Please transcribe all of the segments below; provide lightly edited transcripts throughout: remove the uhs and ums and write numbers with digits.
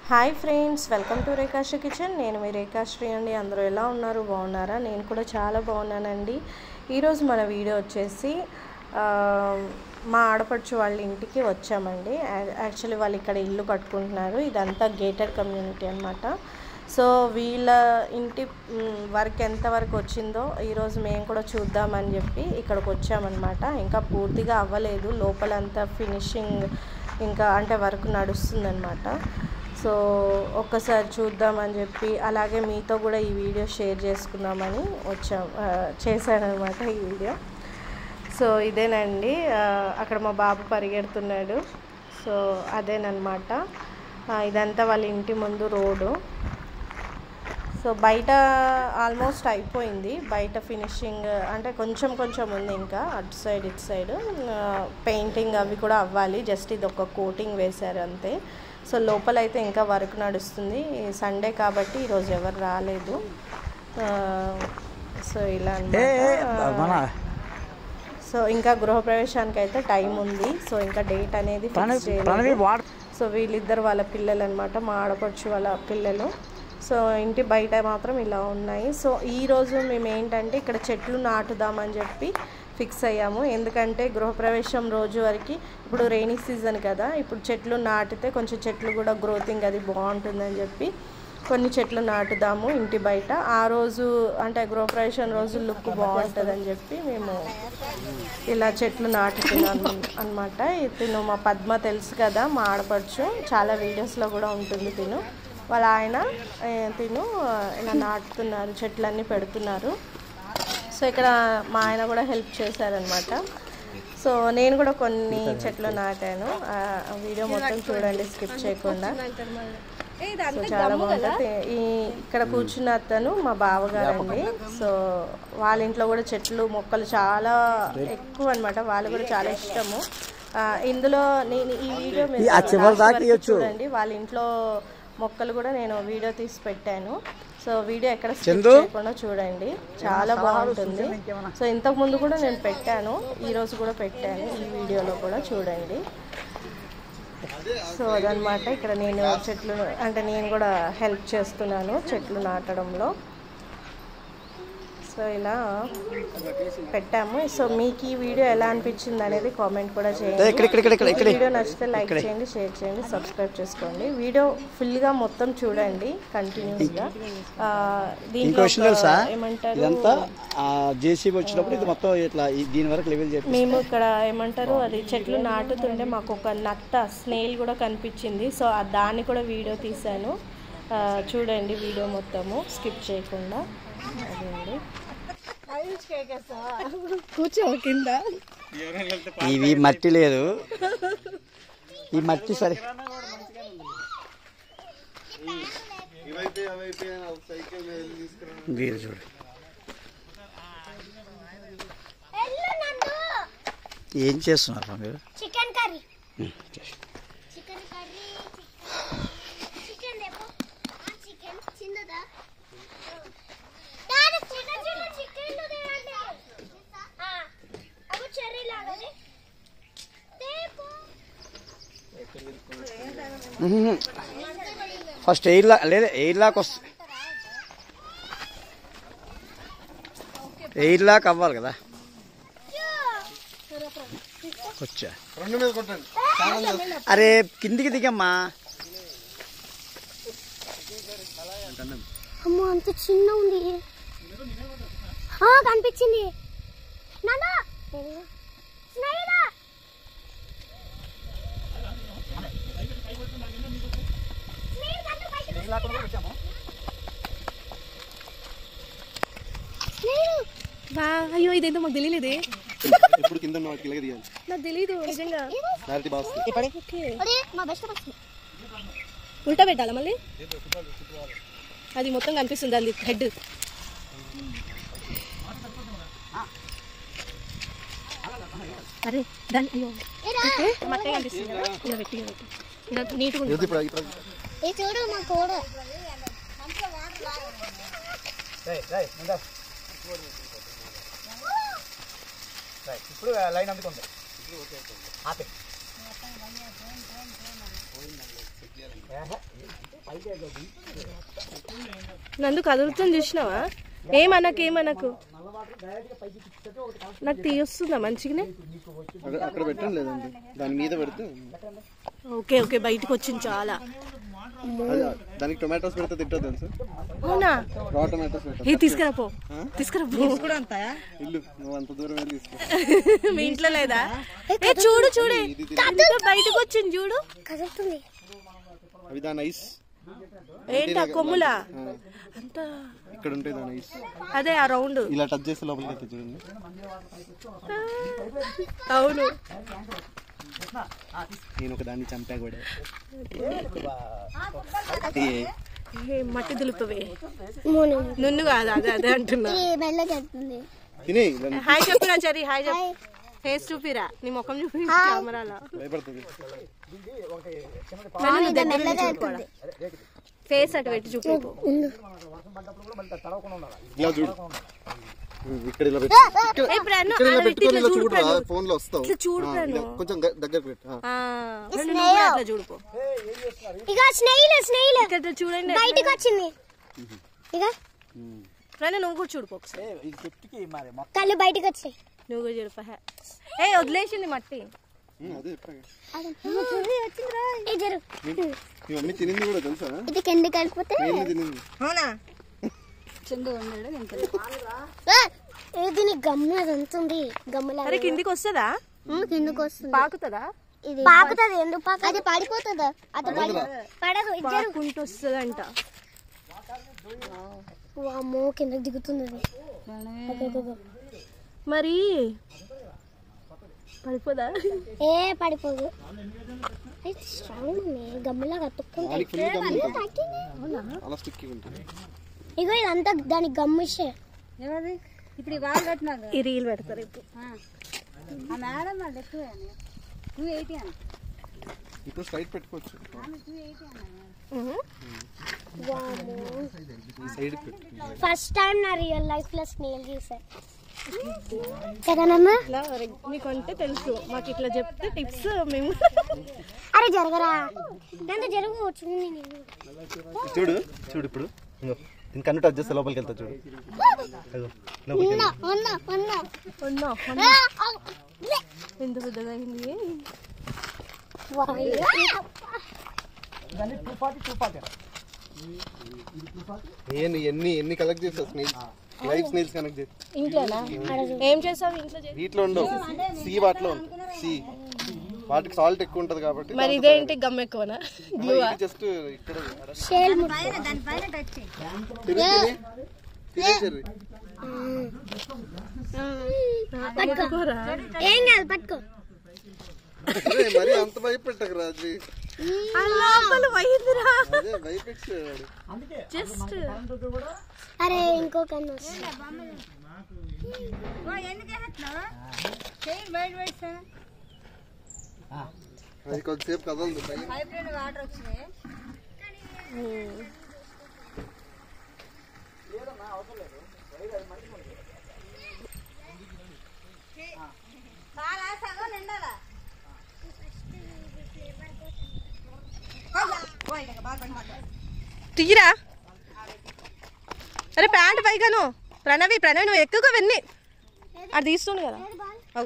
Hi friends, welcome to Rekhasri kitchen. నేను మీ రేఖాశ్రీ అండి. అందరూ ఎలా ఉన్నారు? బాగున్నారా? నేను కూడా చాలా బాగున్నానండి. ఈరోజు మన వీడియో వచ్చేసి మా ఆడపడుచు వాళ్ళ ఇంటికి వచ్చామండి. యాక్చువల్లీ వాళ్ళు ఇక్కడ ఇల్లు కట్టుకుంటున్నారు. ఇదంతా గేటెడ్ కమ్యూనిటీ అనమాట. సో వీళ్ళ ఇంటి వర్క్ ఎంతవరకు వచ్చిందో ఈరోజు మేము కూడా చూద్దామని చెప్పి ఇక్కడికి వచ్చామన్నమాట. ఇంకా పూర్తిగా అవ్వలేదు, లోపలంతా ఫినిషింగ్ ఇంకా అంటే వర్క్ నడుస్తుందన్నమాట. సో ఒక్కసారి చూద్దామని చెప్పి అలాగే మీతో కూడా ఈ వీడియో షేర్ చేసుకుందామని చేశానమాట ఈ వీడియో. సో ఇదేనండి, అక్కడ మా బాబు పరిగెడుతున్నాడు. సో అదేనమాట, ఇదంతా వాళ్ళ ఇంటి ముందు రోడ్డు. సో బయట ఆల్మోస్ట్ అయిపోయింది, బయట ఫినిషింగ్ అంటే కొంచెం ఉంది, ఇంకా అటు సైడ్ ఇటు సైడ్ పెయింటింగ్ అవి కూడా అవ్వాలి. జస్ట్ ఇది ఒక కోటింగ్ వేశారు అంతే. సో లోపల అయితే ఇంకా వర్క్ నడుస్తుంది. సండే కాబట్టి ఈరోజు ఎవరు రాలేదు. సో ఇలా అన్నమాట. సో ఇంకా గృహప్రవేశానికి అయితే టైం ఉంది. సో ఇంకా డేట్ అనేది ఫిక్స్ చేయలేదు. సో వీళ్ళిద్దరు వాళ్ళ పిల్లలు అనమాట, మా ఆడపడుచు వాళ్ళ పిల్లలు. సో ఇంటి బయట మాత్రం ఇలా ఉన్నాయి. సో ఈరోజు మేము ఏంటంటే ఇక్కడ చెట్లు నాటుదామని చెప్పి ఫిక్స్ అయ్యాము. ఎందుకంటే గృహప్రవేశం రోజు వరకు ఇప్పుడు రెయినీ సీజన్ కదా, ఇప్పుడు చెట్లు నాటితే కొంచెం చెట్లు కూడా గ్రోతింగ్ అది బాగుంటుందని చెప్పి కొన్ని చెట్లు నాటుదాము ఇంటి బయట. ఆ రోజు అంటే గృహప్రవేశం రోజు లుక్ బాగుంటుందని చెప్పి మేము ఇలా చెట్లు నాటుతున్నాను అనమాట. తిను మా పద్మ తెలుసు కదా, మా ఆడపడుచు, చాలా వీడియోస్లో కూడా ఉంటుంది తిను. వాళ్ళ ఆయన తిను ఇలా నాటుతున్నారు, చెట్లన్నీ పెడుతున్నారు. సో ఇక్కడ మా ఆయన కూడా హెల్ప్ చేశారనమాట. సో నేను కూడా కొన్ని చెట్లు నాటాను. వీడియో మొత్తం చూడండి స్కిప్ చేయకుండా. సో చాలా బాగుంటుంది. ఇక్కడ కూర్చున్న అతను మా బావగారండి. సో వాళ్ళ ఇంట్లో కూడా చెట్లు మొక్కలు చాలా ఎక్కువ అనమాట, వాళ్ళు కూడా చాలా ఇష్టము. ఇందులో నేను ఈ వీడియో మీరు చూడండి, వాళ్ళ ఇంట్లో మొక్కలు కూడా నేను వీడియో తీసి పెట్టాను. సో వీడియో ఎక్కడ స్కిప్ చేయకుండా చూడండి, చాలా బాగుంటుంది. సో ఇంతకు ముందు కూడా నేను పెట్టాను, ఈరోజు కూడా పెట్టాను, ఈ వీడియోలో కూడా చూడండి. సో అదనమాట, ఇక్కడ నేను చెట్లు అంటే నేను కూడా హెల్ప్ చేస్తున్నాను చెట్లు నాటడంలో. సో ఇలా పెట్టాము. సో మీకు ఈ వీడియో ఎలా అనిపించింది అనేది కామెంట్ కూడా చేయండి. వీడియో నచ్చితే లైక్ చేయండి, షేర్ చేయండి, సబ్స్క్రైబ్ చేసుకోండి. వీడియో ఫుల్గా మొత్తం చూడండి కంటిన్యూస్గా. దీంట్లో ఏమంటారు, మేము ఇక్కడ ఏమంటారు అది చెట్లు నాటుతుంటే మాకు ఒక నత్త స్నేల్ కూడా కనిపించింది. సో దాన్ని కూడా వీడియో తీశాను, చూడండి వీడియో మొత్తము స్కిప్ చేయకుండా. అదండి, కూర్చో కింద. ఇవి మట్టి లేదు, ఈ మట్టి సరే. మీరు చూడు, ఏం చేస్తున్నారు మీరు? Chicken curry. First air lock లేదా ఎయిర్ లాక్ వస్తుంది, ఎయిర్ లాక్ అవ్వాలి కదా. వచ్చా అరే కిందికి దిగమ్మా. అమ్మో అంత చిన్న ఉంది, కనిపించింది. అయ్యో ఇదేంటో మాకు తెలియలేదే, ఇప్పుడు కింద నాకు తెలీదు నిజంగా. ఉల్టా పెట్టాలా మళ్ళీ? అది మొత్తం కనిపిస్తుంది, అది హెడ్. అరే దాని అయ్యో మట్టే కనిపిస్తుంది కదా, ఇలా పెట్టి నీట్గా చూడు మా కోడ. ఇప్పుడు లైన్ అందుకుంది. ఆపే నందు కదులుతుంది చూసినావా? ఏమనకు నాకు తీస్తుందా మంచిగానే? అక్కడ పెట్టండి లేదండి, దాని మీద పెడితే. ఓకే ఓకే, బయటకు వచ్చింది చాలా. దానికి టొమాటోస్ పెడితే తింటుంది తెలుసు. అవునా? రా టొమాటోస్ పెట్ట. తీసుకురాపో ఇల్లు నువ్వు అంత దూరం వెళ్ళి తీసుకో. మీ ఇంట్లో లేదా? చూడు బయటకు వచ్చింది చూడు. అవి దాని ఐస్. ఏంటా కొమ్ములా? అంతా ఇక్కడ ఉంటాయి దాని ఐస్. అదే ఆ రౌండ్ ఇలా టచ్ చేస్తే లోపలికి వెళ్తే చూడండి. అవును, నేను ఒక దాన్ని చంపా కూడా. మట్టి దులుపవే నున్ను కాదు, అదే అంటున్నా. హాయ్ చెప్పురా చరి, హాయ్ చెప్పు. ఫేస్ చూపిరా, నీ ముఖం చూపి కెమెరాలో. ఫేస్ అటు పెట్టి చూపి. ఇక్కడ ఇలా చూడరా, ఫోన్ లో వస్తావు. కొంచెం దగ్గర పెట్టు. చూడుకో చూడండి బయటికి వచ్చింది. నువ్వు కూడా చూడుకో, కళ్ళు బయటికి వచ్చాయి. నువ్వు కూడా చూడుపా. వదిలేసింది మట్టి. తినింది కూడా తెలుసా? ఇది కింద కలిపితే అవునా? దీని గమ్ము అదంతా ఉంది. గమ్ములా కిందికి వస్తుందా? కిందకి వస్తుంది. పాకుతుందా? పాకుతుంది. ఎందుకు పాకు? అది పడిపోతుందా? అది పడదు. పాకుంటూ వస్తుందంట. అమ్మో, కిందకి దిగుతుంది. మరి పడిపోదా? పడిపోదు. గమ్ములా కట్టుకుంది. ఇగో ఇదంతా దానికి గమ్మిషే. ఇప్పుడు వాళ్ళు కట్టినారు, ఈ రీల్ పెడతారు ఇప్పుడు. మేడం ఇప్పుడు స్ట్రైట్ పెట్టుకోవచ్చు. ఫస్ట్ టైం నా రియల్ లైఫ్ లో స్నేల్ చేశారు. మీకంటే తెలుసు, మాకు ఇట్లా చెప్తే టిప్స్ మేము. అరే జరగరా, దాంతో జరుగు. చూడు చూడు, ఇప్పుడు ఇంకన్ను టచ్ చేస్తే లోపలికి వెళ్తా చూడు. ఎంత పెద్దగా అయింది. ఎన్ని కలెక్ట్ చేస్తావు స్నేల్స్? లైవ్ స్నేల్స్ కనెక్ట్ చేసి ఇంట్లోనా? ఏం చేస్తావు ఇంట్లో? వీటిలో ఉండవు, సీ వాటిలో సీ. వాటికి సాల్ట్ ఎక్కువ ఉంటది కాబట్టి. మరి ఇదేంటి గమ్ ఎక్కువనా? జస్ట్ ఇక్కడ ఏం కాదు, పట్టుకో. మరి అంత భయపెట్టకు రాజు. అరే ఇంకొక అది కొద్దిసేపు కదలదు. వాటర్ వచ్చినాయి. తీరా. అరే ప్యాంట్ పైగాను. ప్రణవి నువ్వు ఎక్కువగా వెన్ని అది తీస్తుంది కదా. అగో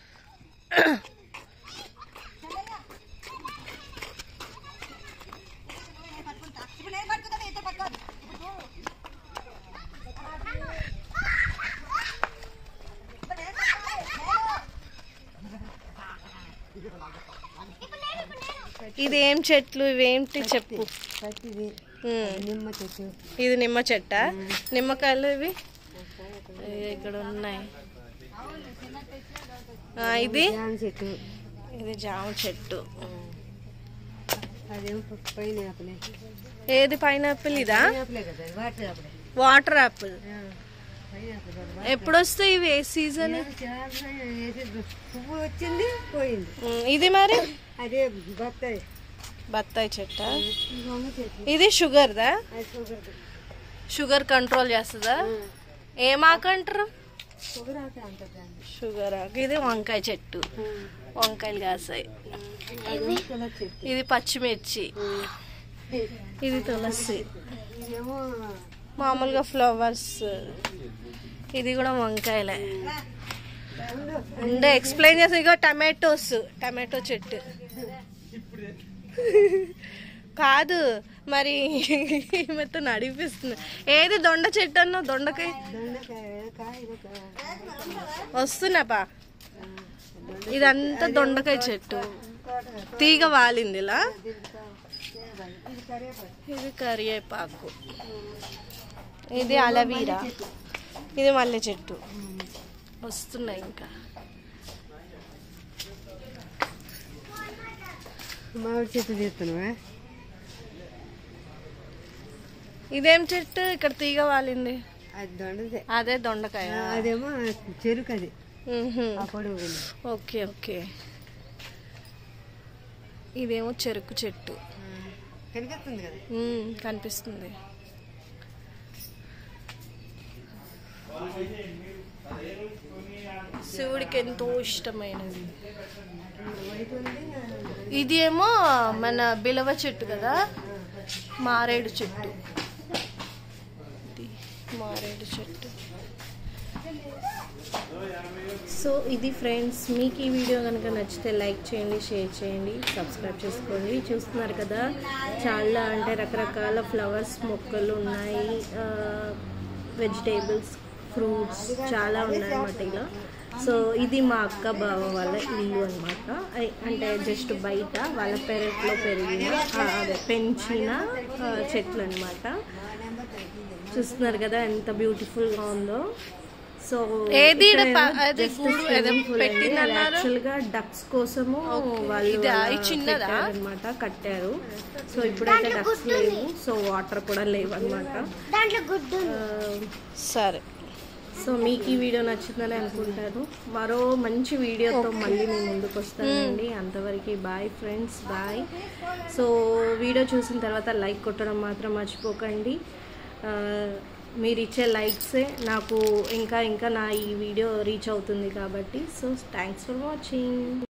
ఇదేం చెట్లు, ఇవేంటి చెప్పు. ఇది నిమ్మ చెట్ట. నిమ్మకాయలు ఇవి ఇక్కడ ఉన్నాయి. ఇది జామ చెట్టు. ఏది పైనాపిల్? ఇదా వాటర్ యాపిల్. ఎప్పుడు వస్తాయి ఇవి? ఏ సీజన్? ఇది మరి బత్తాయి చెట్ట. ఇది షుగర్దా? షుగర్ కంట్రోల్ చేస్తుందా? ఏం ఆకంటారు? షుగర్ ఆకు. ఇది వంకాయ చెట్టు, వంకాయలు కాసాయి. ఇది పచ్చిమిర్చి. ఇది తులసి, మామూలుగా ఫ్లవర్స్. ఇది కూడా వంకాయలే ఉండే. ఎక్స్ప్లెయిన్ చేసి ఇగో టమాటో చెట్టు కాదు మరి ఈమెతో నడిపిస్తుంది. ఏది దొండ చెట్టు అన్నా? దొండకాయ వస్తున్నాపా. ఇదంతా దొండకాయ చెట్టు, తీగ వాలింది ఇలా. ఇది కరివేపాకు, ఇది అలవీరా, ఇది మల్లె చెట్టు వస్తున్నాయి. ఇంకా మామిడి చెట్టు చేస్తున్నావా? ఇదేం చెట్టు? ఇక్కడ తీగ వాలింది. అది దొండదే. అదే దొండకాయ. అదేమో చెరుకు. అది ఓకే ఓకే. ఇదేమో చెరుకు చెట్టు కనిపిస్తుంది కదా. కనిపిస్తుంది. శివుడికి ఎంతో ఇష్టమైనది. ఇది ఏమో మన బిలవ చెట్టు కదా, మారేడు చెట్టు. మారేడు చెట్టు. సో ఇది ఫ్రెండ్స్, మీకు ఈ వీడియో కనుక నచ్చితే లైక్ చేయండి, షేర్ చేయండి, సబ్స్క్రైబ్ చేసుకోండి. చూస్తున్నారు కదా, చాలా అంటే రకరకాల ఫ్లవర్స్ మొక్కలు ఉన్నాయి, వెజిటేబుల్స్, ఫ్రూట్స్ చాలా ఉన్నాయన్నమాట ఇలా. సో ఇది మా అక్క బావ వాళ్ళ ఇల్లు అనమాట. అంటే జస్ట్ బయట వాళ్ళ పెరట్లో పెరిగిన అదే పెంచిన చెట్లు అనమాట. చూస్తున్నారు కదా ఎంత బ్యూటిఫుల్గా ఉందో. సో యాక్చువల్గా డక్స్ కోసము వాళ్ళు అనమాట కట్టారు. సో ఇప్పుడైతే డక్స్ లేవు, సో వాటర్ కూడా లేవు అనమాట. సరే, సో మీకు ఈ వీడియో నచ్చిందని అనుకుంటాను. మరో మంచి వీడియోతో మళ్ళీ నేను ముందుకు వస్తానండి. అంతవరకు bye friends, bye. So video చూసిన తర్వాత లైక్ కొట్టడం మాత్రం మర్చిపోకండి. మీరు ఇచ్చే లైక్సే నాకు ఇంకా నా ఈ వీడియో రీచ్ అవుతుంది కాబట్టి. So thanks for watching.